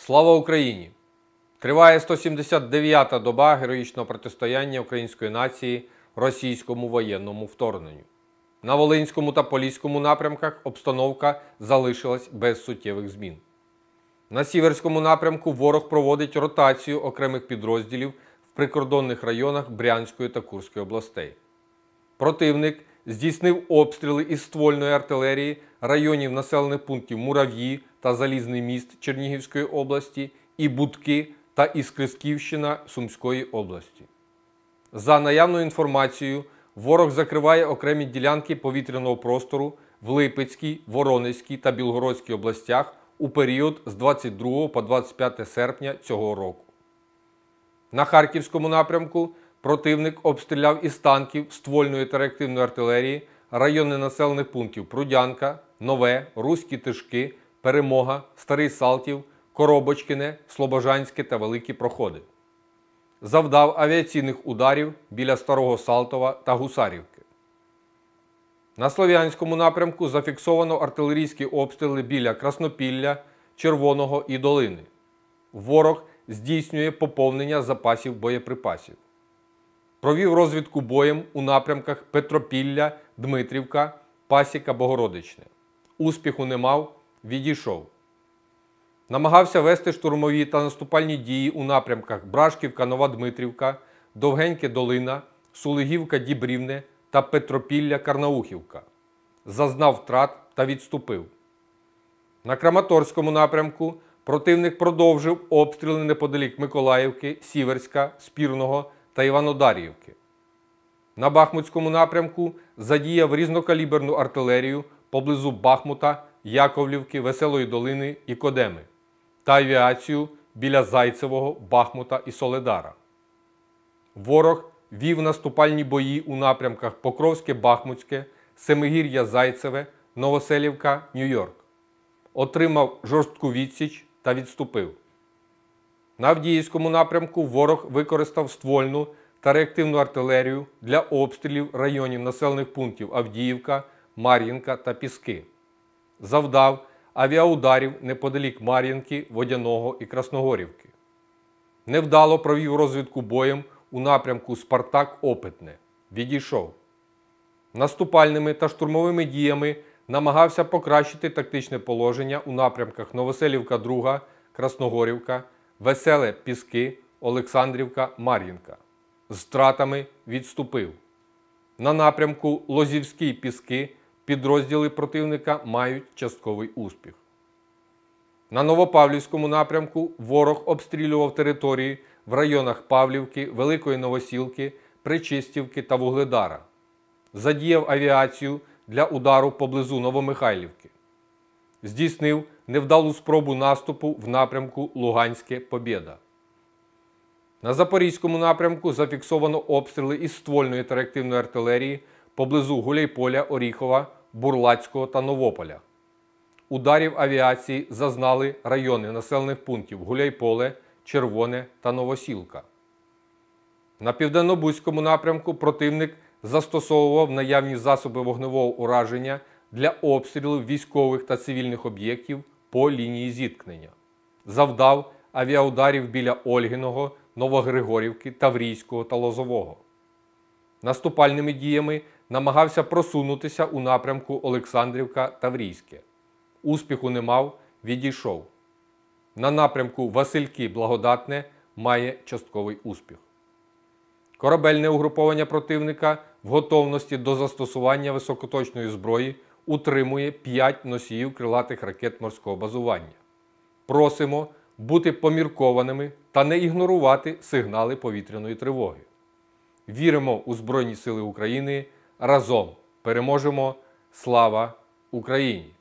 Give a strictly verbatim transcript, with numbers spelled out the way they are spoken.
Слава Україні! Триває сто сімдесят дев'ята доба героїчного протистояння української нації російському воєнному вторгненню. На Волинському та Поліському напрямках обстановка залишилась без суттєвих змін. На Сіверському напрямку ворог проводить ротацію окремих підрозділів в прикордонних районах Брянської та Курської областей. Противник здійснив обстріли із ствольної артилерії районів населених пунктів Мурав'ї та Залізний міст Чернігівської області і Будки та Іскрисківщина Сумської області. За наявною інформацією, ворог закриває окремі ділянки повітряного простору в Липецькій, Воронезькій та Білгородській областях у період з двадцять другого по двадцять п'яте серпня цього року. На Харківському напрямку противник обстріляв із танків, ствольної та реактивної артилерії райони населених пунктів Прудянка, Нове, Руські Тишки, Перемога, Старий Салтів, Коробочкине, Слобожанське та Великі Проходи. Завдав авіаційних ударів біля Старого Салтова та Гусарівки. На Слов'янському напрямку зафіксовано артилерійські обстріли біля Краснопілля, Червоного і Долини. Ворог здійснює поповнення запасів боєприпасів. Провів розвідку боєм у напрямках Петропілля, Дмитрівка, Пасіка, Богородичне. Успіху не мав, відійшов. Намагався вести штурмові та наступальні дії у напрямках Брашківка, Нова Дмитрівка, Довгеньке, Долина, Сулигівка, Дібрівне та Петропілля, Карнаухівка. Зазнав втрат та відступив. На Краматорському напрямку противник продовжив обстріли неподалік Миколаївки, Сіверська, Спірного та Іванодарівки. На Бахмутському напрямку задіяв різнокаліберну артилерію поблизу Бахмута, Яковлівки, Веселої Долини і Кодеми та авіацію біля Зайцевого, Бахмута і Соледара. Ворог вів наступальні бої у напрямках Покровське-Бахмутське, Семигір'я-Зайцеве, Новоселівка, Нью-Йорк. Отримав жорстку відсіч та відступив. На Авдіївському напрямку ворог використав ствольну та реактивну артилерію для обстрілів районів населених пунктів Авдіївка, Мар'їнка та Піски. Завдав авіаударів неподалік Мар'їнки, Водяного і Красногорівки. Невдало провів розвідку боєм у напрямку Спартак-Опитне. Відійшов. Наступальними та штурмовими діями намагався покращити тактичне положення у напрямках Новоселівка-Друга, Красногорівка, Веселе, Піски, Олександрівка, Мар'їнка. З втратами відступив. На напрямку Лозівські Піски підрозділи противника мають частковий успіх. На Новопавлівському напрямку ворог обстрілював території в районах Павлівки, Великої Новосілки, Причистівки та Вугледара. Задіяв авіацію для удару поблизу Новомихайлівки. Здійснив невдалу спробу наступу в напрямку Луганське-Побєда. На Запорізькому напрямку зафіксовано обстріли із ствольної та реактивної артилерії поблизу Гуляйполя, Оріхова, Бурлацького та Новополя. Ударів авіації зазнали райони населених пунктів Гуляйполе, Червоне та Новосілка. На Південнобузькому напрямку противник застосовував наявні засоби вогневого ураження для обстрілів військових та цивільних об'єктів по лінії зіткнення. Завдав авіаударів біля Ольгиного, Новогригорівки, Таврійського та Лозового. Наступальними діями намагався просунутися у напрямку Олександрівка-Таврійське. Успіху не мав, відійшов. На напрямку Васильки-Благодатне має частковий успіх. Корабельне угруповання противника в готовності до застосування високоточної зброї утримує п'ять носіїв крилатих ракет морського базування. Просимо бути поміркованими та не ігнорувати сигнали повітряної тривоги. Віримо у Збройні Сили України. Разом переможемо! Слава Україні!